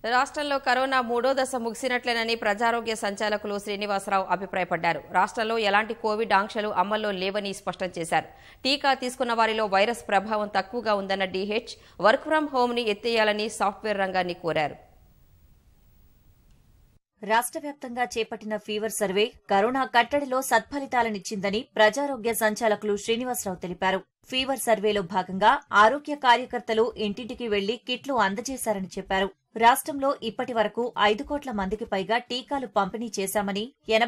రాష్ట్రంలో కరోనా మూడో దశ ముగిసినట్లేనని ప్రజారోగ్య సంచాలకులు శ్రీనివాసరావు అభిప్రాయపడ్డారు. రాష్ట్రంలో ఎలాంటి కోవిడ్ ఆంక్షలు అమల్లో లేవని స్పష్టం చేశారు. టీకా తీసుకున్న వారిలో వైరస్ ప్రభావం తక్కువగా ఉందన్న డీహెచ్ వర్క్ ఫ్రం హోమ్ ని ఎత్తేయాలని సాఫ్ట్వేర్ రంగాన్ని కోరారు. రాష్ట్ర వ్యాప్తంగా చేపట్టిన ఫీవర్ సర్వే కరోనా కట్టడిలో సత్ఫలితాలనిచ్చిందని ప్రజారోగ్య సంచాలకులు శ్రీనివాసరావు తెలిపారు. ఫీవర్ సర్వేలో భాగంగా ఆరోగ్య కార్యకర్తలు ఇంటింటికి వెళ్లి కిట్లు అందజేశారని చెప్పారు. రాష్ట్రంలో ఇప్పటి వరకు 5 కోట్ల మందికి పైగా టీకాలు పంపిణీ చేశామని,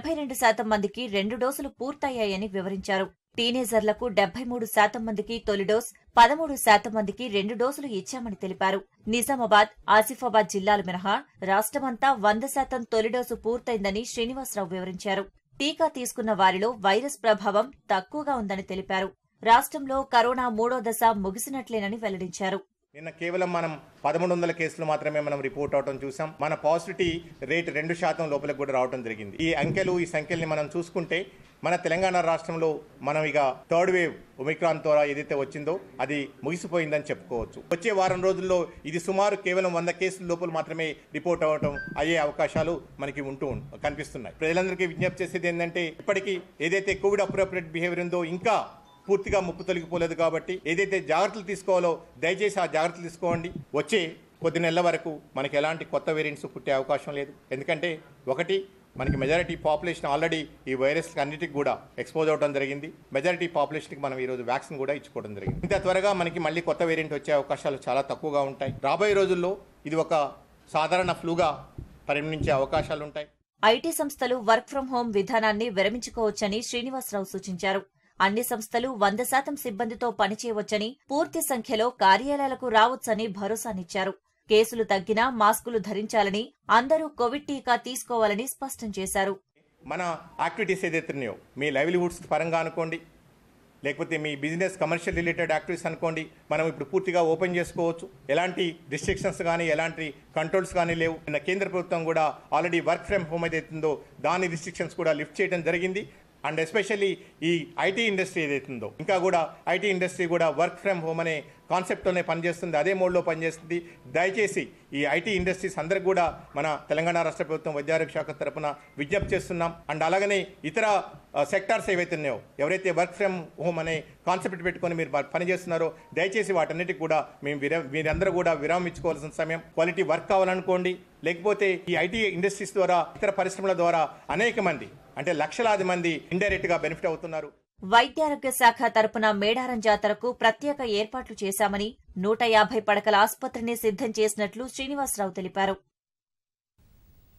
82% మందికి 2 డోసులు పూర్తయ్యాయని వివరించారు. టీనేజర్లకు 73% మందికి తొలి డోస్, 13% మందికి 2 డోసులు ఇచ్చామని తెలిపారు. నిజామాబాద్, ఆసిఫాబాద్ జిల్లాలు మినహా రాష్ట్రమంతా 100% తొలి డోసు పూర్తయిందని శ్రీనివాసరావు వివరించారు. టీకా తీసుకున్న వారిలో వైరస్ ప్రభావం తక్కువగా ఉందని తెలిపారు. రాష్ట్రంలో కరోనా మూడో దశ ముగిసినట్లేనని వెల్లడించారు. నిన్న కేవలం మనం 1300 కేసులు మాత్రమే మనం రిపోర్ట్ అవటం చూసాం. మన పాజిటివిటీ రేట్ 2% లోపలికి కూడా రావడం జరిగింది. ఈ సంఖ్యల్ని మనం చూసుకుంటే మన తెలంగాణ రాష్ట్రంలో మనం ఇక థర్డ్ వేవ్ ఒమిక్రాన్ ద్వారా ఏదైతే వచ్చిందో అది ముగిసిపోయిందని చెప్పుకోవచ్చు. వచ్చే వారం రోజుల్లో ఇది సుమారు కేవలం 100 కేసుల లోపల మాత్రమే రిపోర్ట్ అవ్వటం అయ్యే అవకాశాలు మనకి కనిపిస్తున్నాయి. ప్రజలందరికీ విజ్ఞప్తి చేసేది ఏంటంటే ఇప్పటికీ ఏదైతే కోవిడ్ అప్రోప్రియేట్ బిహేవియర్ ఉందో ఇంకా పూర్తిగా ముప్పు తొలగిపోలేదు కాబట్టి ఏదైతే జాగ్రత్తలు తీసుకోవాలో దయచేసి ఆ జాగ్రత్తలు తీసుకోండి. వచ్చే కొద్ది నెలల వరకు మనకి ఎలాంటి కొత్త వేరియంట్స్ పుట్టే అవకాశం లేదు. ఎందుకంటే ఒకటి మనకి మెజారిటీ పాపులేషన్ ఆల్రెడీ ఈ వైరస్ అన్నిటికి కూడా ఎక్స్పోజ్ అవడం జరిగింది. మెజారిటీ పాపులేషన్కి మనం ఈరోజు వ్యాక్సిన్ కూడా ఇచ్చుకోవడం జరిగింది. ఇంత త్వరగా మనకి మళ్ళీ కొత్త వేరియంట్ వచ్చే అవకాశాలు చాలా తక్కువగా ఉంటాయి. రాబోయే రోజుల్లో ఇది ఒక సాధారణ ఫ్లూగా పరిగణించే అవకాశాలుంటాయి. ఐటీ సంస్థలు వర్క్ ఫ్రం హోం విధానాన్ని విరమించుకోవచ్చని శ్రీనివాసరావు సూచించారు. అన్ని సంస్థలు 100% సిబ్బందితో పనిచేయవచ్చని, పూర్తి సంఖ్యలో కార్యాలయాలకు రావచ్చని భరోసానిచ్చారు. కేసులు తగ్గినా మాస్కులు ధరించాలని, అందరూ కోవిడ్ టీకా తీసుకోవాలని స్పష్టం చేశారు. మన యాక్టివిటీస్ ఏదైతున్నాయో మీ లైవ్లీహుడ్స్ పరంగా అనుకోండి, లేకపోతే మీ బిజినెస్ కమర్షియల్ రిలేటెడ్ యాక్టివిటీస్ అనుకోండి, మనం ఇప్పుడు పూర్తిగా ఓపెన్ చేసుకోవచ్చు. ఎలాంటి రిస్ట్రిక్షన్స్ కానీ ఎలాంటి కంట్రోల్స్ కానీ లేవు. నిన్న కేంద్ర ప్రభుత్వం కూడా ఆల్రెడీ వర్క్ ఫ్రమ్ హోమ్ ఏదైతుందో దాని రిస్ట్రిక్షన్స్ కూడా లిఫ్ట్ చేయడం జరిగింది. అండ్ ఎస్పెషల్లీ ఈ ఐటీ ఇండస్ట్రీ ఏదైతుందో ఇంకా కూడా ఐటీ ఇండస్ట్రీ కూడా వర్క్ ఫ్రమ్ హోమ్ అనే కాన్సెప్ట్తోనే పనిచేస్తుంది, అదే మోడ్లో పనిచేస్తుంది. దయచేసి ఈ ఐటీ ఇండస్ట్రీస్ అందరికి కూడా మన తెలంగాణ రాష్ట్ర ప్రభుత్వం వైద్యారోగ్య శాఖ తరఫున విజ్ఞప్తి చేస్తున్నాం. అండ్ అలాగనే ఇతర సెక్టార్స్ ఏవైతున్నాయో ఎవరైతే వర్క్ ఫ్రమ్ హోమ్ అనే కాన్సెప్ట్ పెట్టుకొని మీరు పనిచేస్తున్నారో దయచేసి వాటన్నిటికి కూడా మీరందరూ కూడా విరామం ఇచ్చుకోవాల్సిన సమయం. క్వాలిటీ వర్క్ కావాలనుకోండి, లేకపోతే ఈ ఐటీ ఇండస్ట్రీస్ ద్వారా ఇతర పరిశ్రమల ద్వారా అనేక మంది అంటే లక్షలాది మంది ఇండైరెక్ట్ గా బెనిఫిట్ అవుతున్నారు. వైద్యారోగ్య శాఖ తరపున మేడారం జాతరకు ప్రత్యేక ఏర్పాట్లు చేశామని, 150 పడకల ఆసుపత్రిని సిద్ధం చేసినట్లు శ్రీనివాసరావు తెలిపారు.